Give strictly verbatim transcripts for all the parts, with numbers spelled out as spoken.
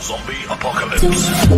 Zombie Apocalypse.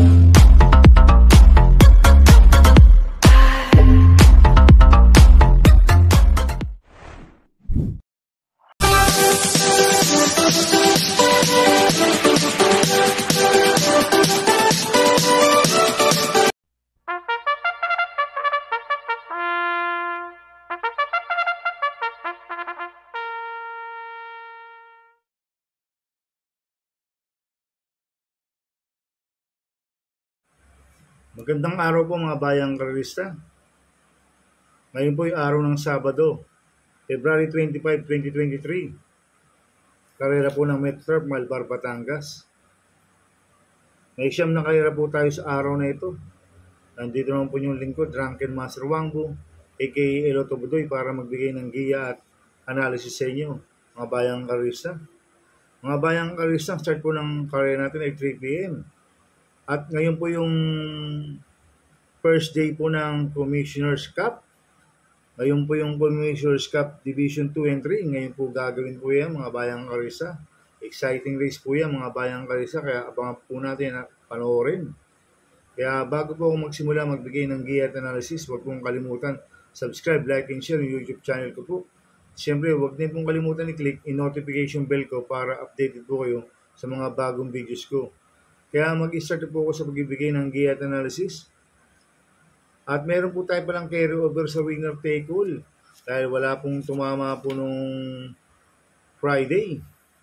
Magandang araw po mga bayang karerista. Ngayon po ay araw ng Sabado, February twenty-fifth, twenty twenty-three. Karera po ng Metrorp, Malbar, Batangas. May siyam na karera po tayo sa araw na ito. Nandito naman po yung lingkod, Drunken Master Wangbo, aka Eloto Budoy, para magbigay ng giya at analysis sa inyo, mga bayang karerista. Mga bayang karerista, start po ng karera natin ay three p.m. At ngayon po yung first day po ng Commissioner's Cup. Ngayon po yung Commissioner's Cup Division two and three. Ngayon po gagawin po yan mga bayang karisa. Exciting race po yan mga bayang karisa. Kaya abangan po natin at panoorin. Kaya bago po ako magsimula magbigay ng gear at analysis, huwag pong kalimutan subscribe, like, and share yung YouTube channel ko po. Siyempre, huwag din pong kalimutan i-click yung notification bell ko para updated po kayo sa mga bagong videos ko. Kaya mag-start po ako sa pagbibigay ng gear at analysis. At meron po tayo palang carry over sa winner take all. Dahil wala pong tumama po nung Friday.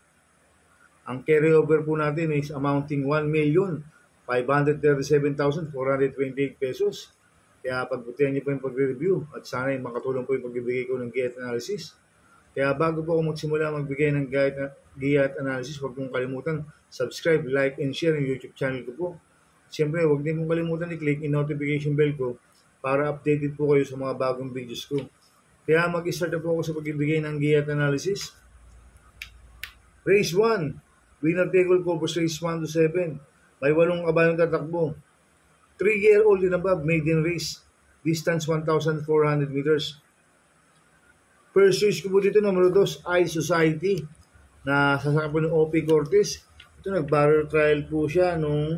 Ang carry over po natin is amounting one million five hundred thirty-seven thousand four hundred twenty-eight pesos. Kaya pagbutihan niyo po yung pagre-review at sana ay makatulong po yung pagbibigay ko ng gear at analysis. Kaya bago po ako magsimula magbigay ng gear at analysis, huwag pong kalimutan subscribe, like, and share yung YouTube channel ko po. Siyempre, huwag din pong kalimutan i-click yung notification bell ko para updated po kayo sa mga bagong videos ko. Kaya mag-start na po ako sa pagbibigay ng gear at analysis. Race one, winner take all Cobos race one to seven. May walong kabayong tatakbo. three year old and above, maiden race. Distance one thousand four hundred meters. First race ko po dito, numero two, I Society, na sasakay po ng O P Cortez. Ito, nag-barrel trial po siya nung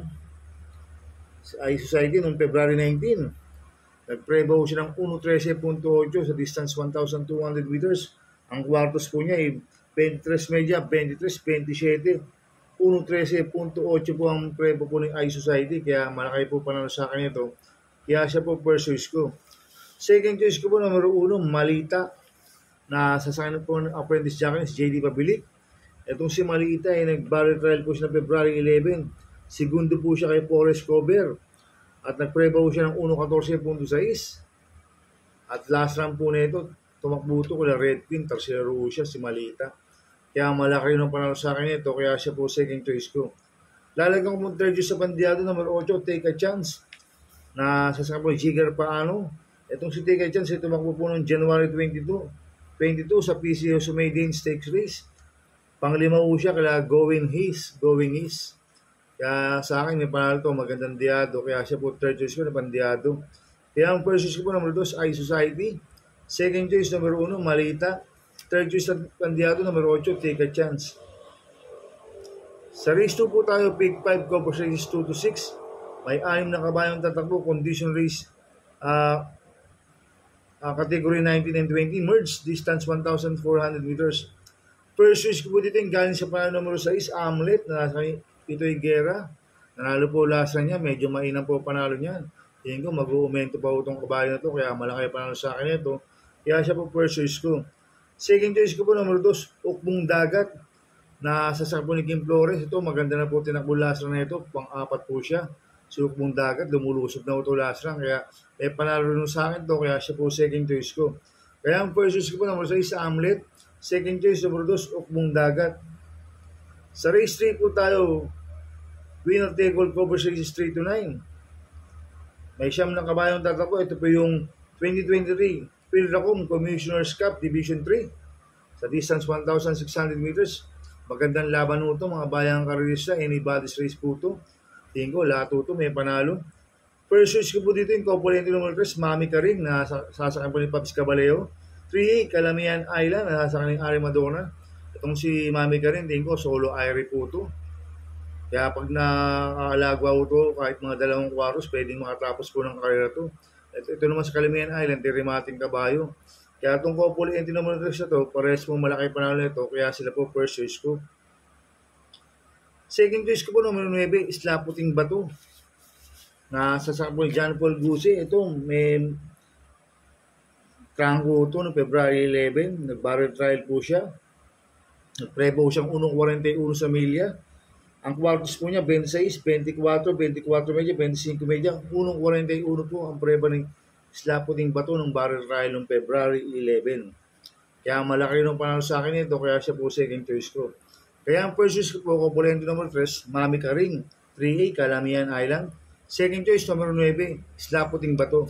I Society nung February nineteenth. Nag-prevow siya ng one thirteen point eight sa distance one thousand two hundred meters. Ang kwartos po niya ay twenty-three media, twenty-three, twenty-seven. one thirteen point eight po ang prevo po ng I Society. Kaya malaki po panalo sa akin ito. Kaya siya po first choice ko. Second choice ko po, numero one, Malita, na sasakyan po ng apprentice jockey si J D Pabilik. Itong si Malita ay nag-barrel trial po siya ng February eleventh. Segundo po siya kay Forrest Cover. At nag-prevow siya ng one fourteen point six. At last round po na ito, tumakbo ito kula Red Queen, tercero siya si Malita. Kaya malaki rin ang panalo sa akin ito, kaya siya po second choice ko. Lalagyan ko mong third choice sa bandiado, number eight, Take a Chance, na sasakyan po Jigger Paano. Itong si Take a Chance ay tumakbo po noong January twenty-two sa P C O Maiden Stakes Race. Panglima po siya kala Going His, Going His. Kaya sa akin may panalo to, magandang diado. Kaya siya po third choice ko na pandiado. Kaya ang first choice ko po number two, I Society. Second choice number one, Malita. Third choice na pandiado number eight, Take a Chance. Sa race two po tayo, Pick five, Cobos race two to six. May anim na kabayang tatakbo, condition race. Uh, uh, category nineteen and twenty, merge, distance one thousand four hundred meters. First choice ko po dito yung galing sa panalo numero six, Amlet, na nasa Pitoy Guerra. Nanalo po lasa niya, medyo mainam po panalo niya. Tingin ko mag-uumento pa po itong kabayo na ito, kaya malaki panalo sa akin ito. Kaya siya po first choice ko. Second choice ko po numero two, Ukbong Dagat, na sasakyan po ni Kim Flores. Ito, maganda na po tinakbo lasa na ito, pang-apat po siya. Si Ukbong Dagat, lumulusog na ito lasa lang, kaya eh, panalo rin sa akin ito, kaya siya po second choice ko. Kaya ang first choice ko po numero six, Amlet. Second choice, number two, Ukbong Dagat. Sa race three po tayo, winner take all Cobos races three to nine. May siyam na kabayong tatakbo. Ito po yung twenty twenty-three Pilracom Commissioner's Cup Division three. Sa distance one thousand six hundred meters. Magandang laban po ito, mga bayang karerista. Anybody's race po ito. Tingin ko, lahat po ito may panalo. First choice ko po dito yung Copolente number three, Mami Karing, na sasakyan po ni Paps Caballeo. three A, Calamian Island, na sasakyan ni Ari Madonna. Itong si Mami Karing, tingin ko, solo Irie po ito. Kaya pag nakakalagwa ko to, kahit mga dalawang kwaros, pwedeng makatapos po ng karera to. Ito, ito naman sa Calimian Island, Tirimating Kabayo. Kaya itong couple entry naman na to, pares mo malaki panalo nito, kaya sila po first choice ko. Second choice ko po, numero nine, Isla Puting Bato. Nasa sa po John Paul Gusi, ito, may trangko ito noong February eleven, nag-barrel trial po siya. Nag-prebo siyang one forty-one sa milya. Ang kwartos po niya, twenty-six, twenty-four, twenty-four medya, twenty-five medya, one forty-one po ang preba ng Isla Puting Bato ng barrel trial noong February eleven. Kaya malaki nung panalo sa akin ito, kaya siya po second choice ko. Kaya ang first choice ko po, Copulento number three, Mami Karing, three A, Calamian Island. Second choice, number nine, Isla Puting Bato.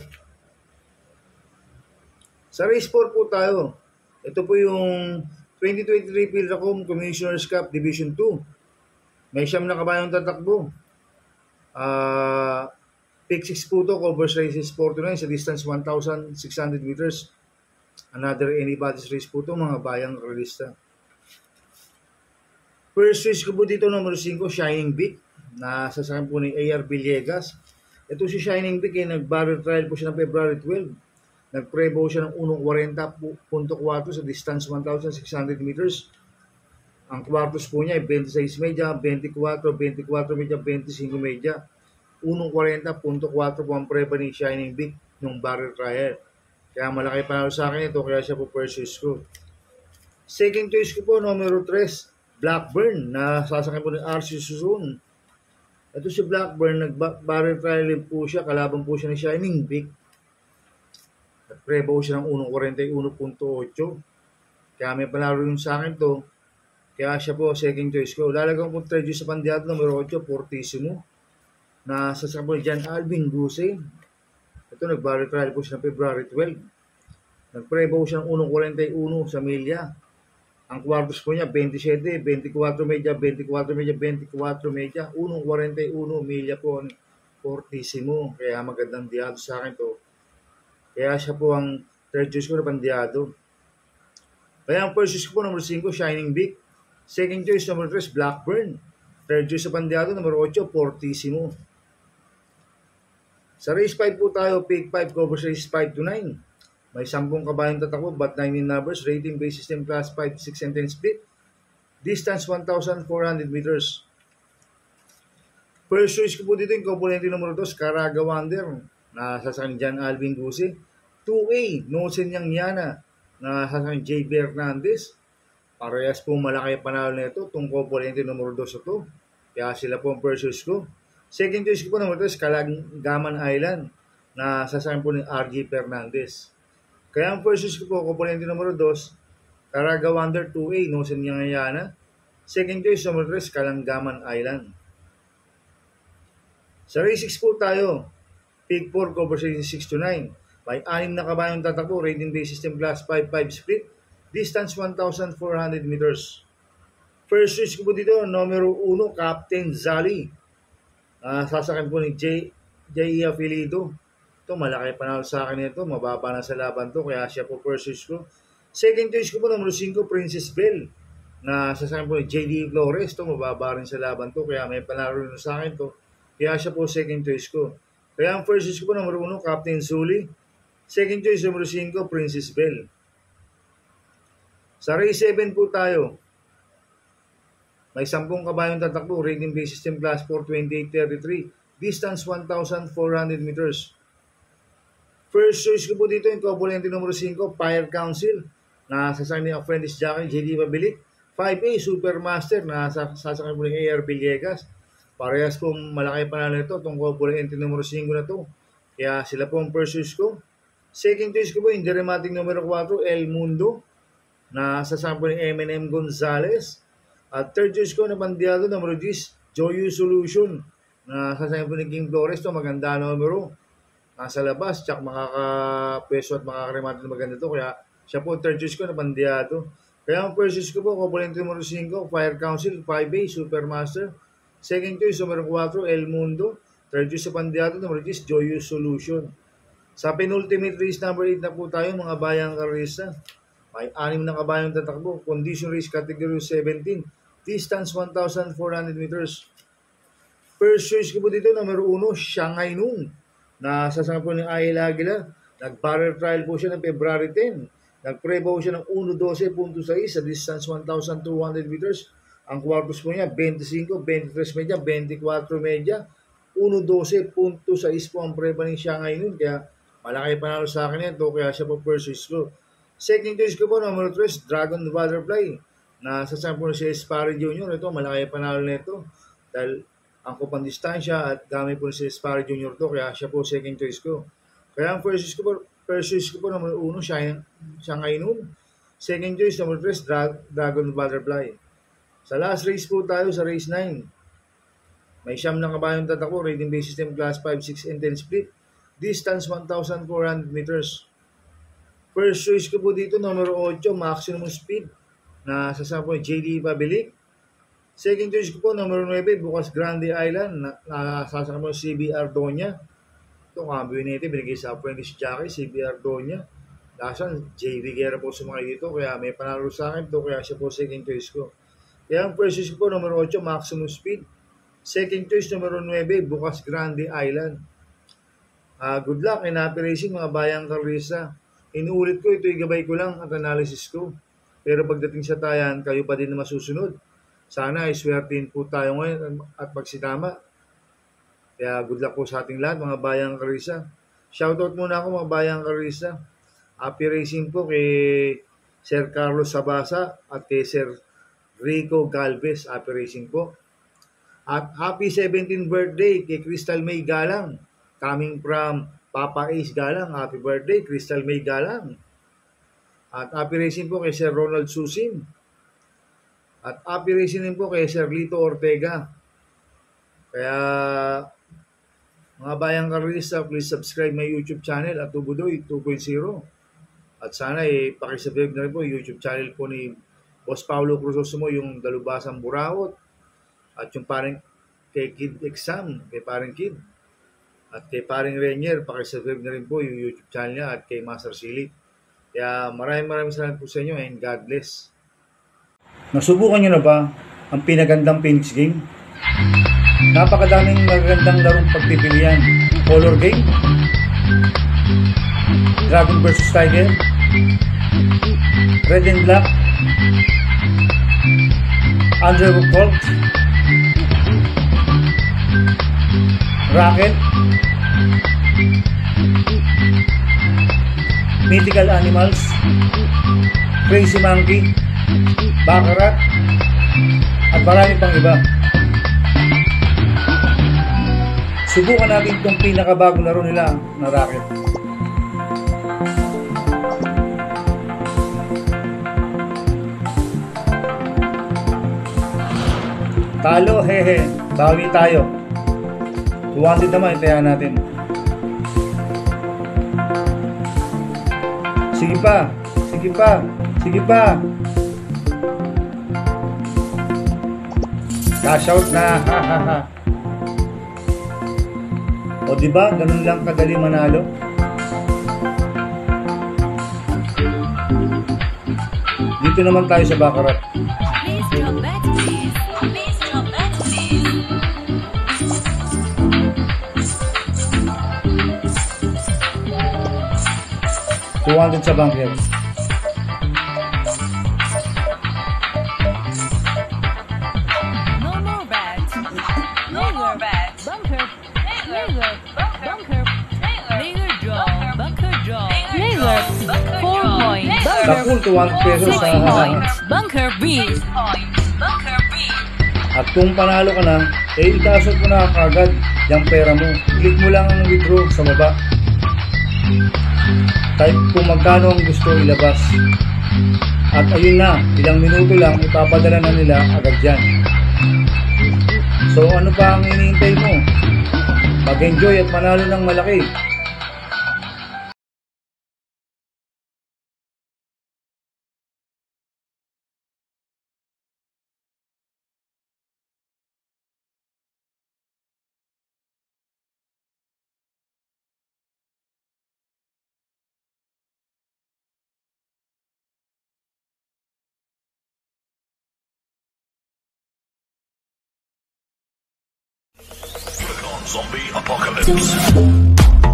Sa race four po tayo. Ito po yung twenty twenty-three Philracom Commissioner's Cup Division two. May siyam na kabayong tatakbo. Uh, pick six po ito, covers races forty-nine sa distance one thousand six hundred meters. Another anybody's race po ito, mga bayang realista. First race ko po dito, number five, Shining Beak. Nasasakyan po ni A R Villegas. Ito si Shining Beak, eh, nag-barrel trial po siya ng February twelve. Nag-prebo siya ng one forty point four sa distance one thousand six hundred meters. Ang kwartos po niya ay twenty-six medya, twenty-four, twenty-four medya, twenty-five medya. one forty point four po ang preba ni Shining Beak ng barrel trial. Kaya malaki panalo sa akin ito, kaya siya po first choice ko. Second choice ko po, numero three, Blackburn, na sasakyan po ng R C Susun. Ito si Blackburn, nag-barrel trial po siya, kalaban po siya ni Shining Beak. Nag-prebo siya ng one forty-one point eight. Kaya may panalo yun sa akin to, kaya siya po second choice ko. Lalagyan po third choice sa pandiado, numero eight, Fortissimo, na sasakyan po ni John Alvin Guse. Ito, nag-barrel trial po siya ng February twelve. Nag-prebo siya ng one forty-one sa milya. Ang kwartos po niya, twenty-seven, twenty-four medya, twenty-four medya, twenty-four medya, one forty-one milya po ni Fortissimo. Kaya magandang diado sa akin to. Kaya siya po ang third choice ko na pandiado. Kaya ang first choice ko po, number five, Shining Beak. Second choice, number three, Blackburn. Third choice sa pandiado, number eight, Fortissimo. Sa race five po tayo, pick five, covers race five to nine. May sampung kabayong tatakbo, but nine in numbers, rating base system class five, six, and ten split. Distance one thousand four hundred meters. First choice ko po dito yung componente numero two, Caraga Wonder, na sasakyan John Alvin Guse. two A, Nosen Yang Yana, na sasakyan J B Hernandez. Parehas po malaki panalo na ito, itong componente numero two ito. Kaya sila po ang first choice ko. Second choice ko po numero two, Calagaman Island, na sasakyan po ni R J Fernandez. Kaya ang first choice ko po, componente numero two, Caraga Wonder two A, Nosen Yang Yana. Second choice numero three, Calagaman Island. Sa race six po tayo, pick four, covers races six to nine. May anim na kabayong tatakbo, rating base system class five, five split. Distance one thousand four hundred meters. First choice ko po dito, numero one, Captain Zali. Uh, sasakyan po ni J. J. Afilido. Ito, malaki panalo sa akin ito. Mababa na sa laban to, kaya siya po first choice ko. Second choice ko po, numero five, Princess Belle. Na sasakyan po ni J D Flores. Ito, mababa rin sa laban to, kaya may panalo rin sa akin to. Kaya siya po second choice ko. Kaya ang first choice ko po, numero one, Captain Zuli. Second choice, numero five, Princess Belle. Sa race seven po tayo. May sampung kabayong tatakbo, rating base system class four, twenty-eight, thirty-three. Distance one thousand four hundred meters. First choice ko po dito yung componente numero five, Fire Council, na sasakyan ni Apprentice Jockey J D Pabilik. five A, Supermaster, na sasakyan po ni A R Villegas. Parehas pong malaki panalo ito, itong componente numero five na to. Kaya sila po ang first choice ko. Second choice ko po yung Derematic numero four, El Mundo, na sasakyan po ni M and M Gonzalez. At third choice ko na pandiado, numero ten, Joyu Solution, na sasakyan po ni King Flores. Ito, maganda numero. Nasa labas, tsak makaka-peso at makaka-remate na maganda ito. Kaya siya po, third choice ko na pandiado. Kaya ang first choice ko po, componente numero five, Fire Council, five A, Supermaster. Second choice, numero four, El Mundo. Third choice sa pandiado, numero ten, Joyu Solution. Sa penultimate race number eight na po tayo, mga bayang karista. May anim na kabayang tatakbo. Condition race category seventeen. Distance one thousand four hundred meters. First choice ko po dito, number uno, Shanghai Noon. Nasasama po ng Ayel Aguila. Nag-barrel trial po siya ng February ten. Nag-pre po siya ng one twelve point six sa distance one thousand two hundred meters. Ang quarters po niya, twenty-five, twenty-three media, twenty-four media. one twelve point six po ang preba ng Shanghai Noon. Kaya malaki panalo sa akin yan. Kaya siya po first choice ko. Second choice ko po, number three, Dragon Butterfly. Nasasama po si Esparre Junior. Ito, malaki panalo nito. Dahil ang kupang distansya at gamit po si Esparre Junior to, kaya siya po second choice ko. Kaya ang first choice ko po, first choice ko po number uno, Shanghai Noon. Second choice, number three, Dra- Dragon Butterfly. Sa last race po tayo, sa race nine. May siyam na kabayong tatakbo, rating base system class five, six, and ten split. Distance one thousand four hundred meters. First choice ko po dito, number eight, maximum speed. Na sasama po J D Pabilik. Second choice ko po, number nine, Bukas Grande Island, nasasama mo C B R Doña. Ito, cambio nito, binigay sa apprentice jockey, C B R Doña. Dasan, J V Guerra po sumakay dito, kaya may panalo sa akin ito, kaya siya po second choice ko. Kaya ang first choice ko po, number eight, maximum speed. Second choice, number nine, Bukas Grande Island. Uh, good luck in happy racing, mga bayang karisa. Inuulit ko, ito'y gabay ko lang at analysis ko. Pero pagdating sa tayan, kayo pa din na masusunod. Sana ay swertin po tayo ngayon at magsitama. Kaya good luck po sa ating lahat, mga bayang karisa. Shoutout muna ako, mga bayang karisa. Happy racing po kay Sir Carlos Sabasa at kay Sir Rico Galvez. Happy racing po. At happy seventeenth birthday kay Crystal May Galang. Coming from Papa Ace Galang. Happy birthday, Crystal May Galang. At happy racing po kay Sir Ronald Susin. At happy racing din po kay Sir Lito Ortega. Kaya, mga bayang karista, please subscribe my YouTube channel at Tubudoy two point oh. At sana eh, pakisubscribe na rin po YouTube channel po ni Boss Paulo Cruzosumo, yung Dalubasang Burawot. At yung parang kay Kid Exam, kay parang Kid. At kay paring Renier, pakisubscribe na rin po yung YouTube channel niya at kay Master Silip. Kaya maraming maraming salamat po sa inyo and God bless. Nasubukan nyo na ba ang pinagandang Phoenix game? Napakadaming magagandang larong pagpipilian. Color game, Dragon versus Tiger, Red and Black, Underwood Colt, Racket, Mythical Animals, Crazy Monkey, Baccarat, at marami pang iba. Subukan natin itong pinakabagong laro nila na racket. Talo, hehe, bawi tayo. two hundred naman, itayan natin. Sige pa, sige pa, sige pa. Cash out na, ha ha ha. O diba, ganun lang kadali manalo. Dito naman tayo sa Baccarat. Please drop back, please. Please drop back, please. two hundred sa bunker. No more bats. No more bats. Bunker. Trailer. Bunker. Trailer draw. Bunker draw. Trailer. Four points. Dakul, two hundred pesos Six sa points. Bunker B. Bunker B. At kung panalo ka na, eh itasot mo na kagad yung pera mo. Click mo lang ang withdraw sa baba. Type kung magkano ang gusto ilabas. At ayun na, ilang minuto lang ipapadala na nila agad yan. So ano pa ang hinihintay mo? Mag-enjoy at manalo ng malaki. Zombie Apocalypse.